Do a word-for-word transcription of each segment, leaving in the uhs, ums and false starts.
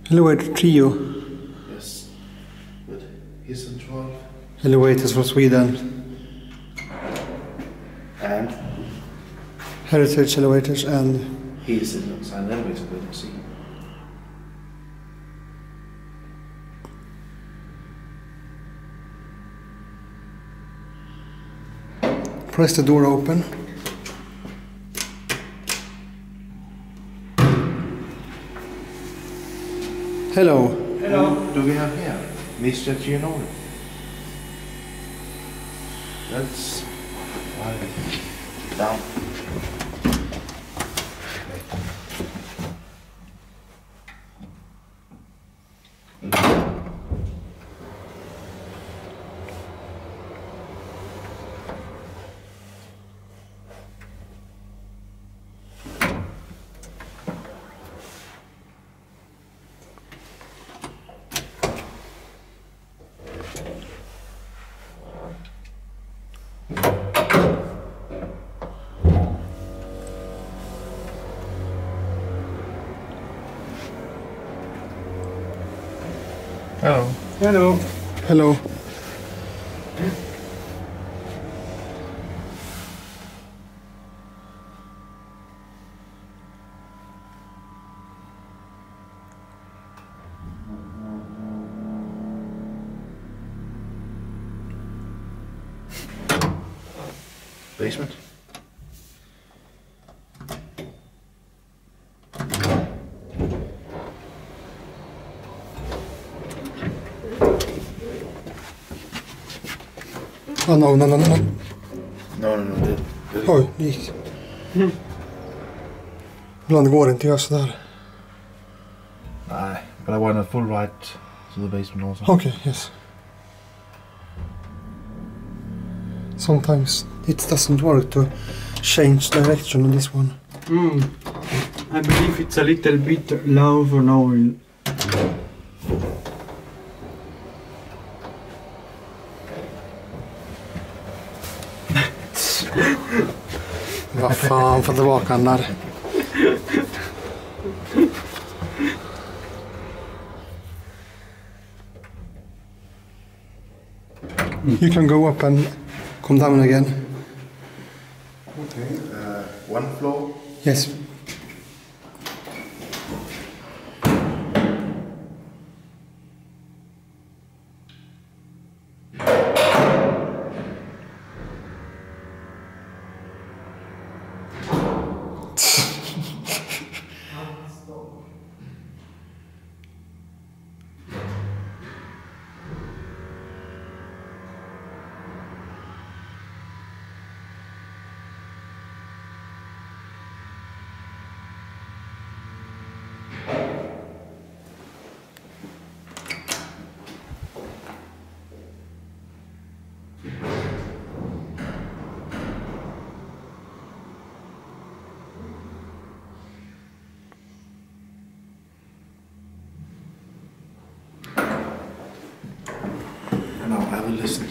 Elevator trio. Yes, with Hissing twelve. Elevators from Sweden. And Heritage elevators and Hissing and silent elevator with C. press the door open. Hello. Hello. What do we have here? Mister Gianoli. That's right. Down. Hello. Hello. Hello. Basement. Oh no, no, no, no. No, no, no. Det, det. Oj, det gick. Ibland går det inte att göra sådär. Nej, but I want a full ride to the basement also. Okay, yes. Sometimes it doesn't work to change direction on this one. Mm. I believe it's a little bit low for now. Vad fan, få tillbaka den där. You can go up and come down again. Okay. Uh, one floor. Yes. Now I will listen.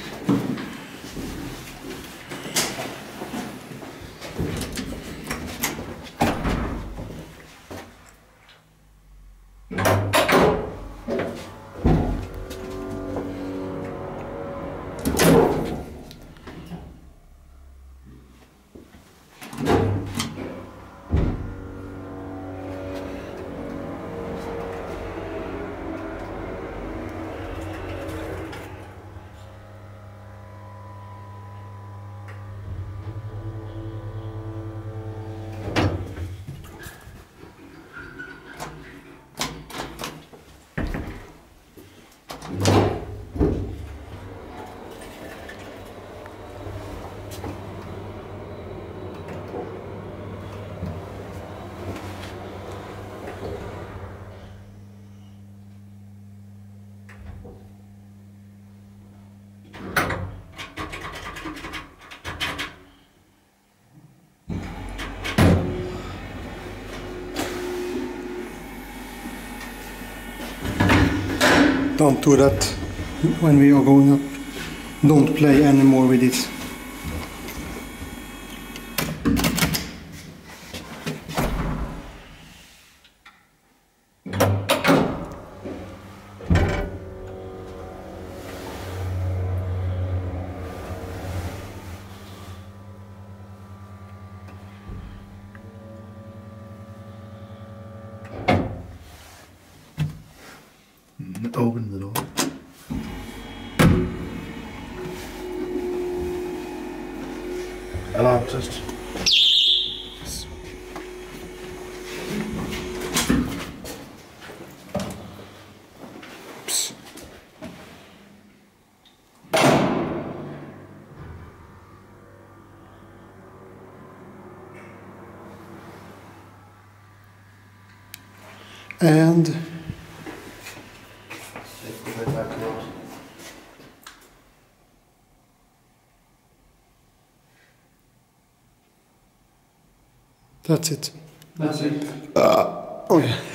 Don't do that when we are going up. Don't play anymore with it. Open the door. Alarm test. Psst. And that's it. That's it. Oh yeah.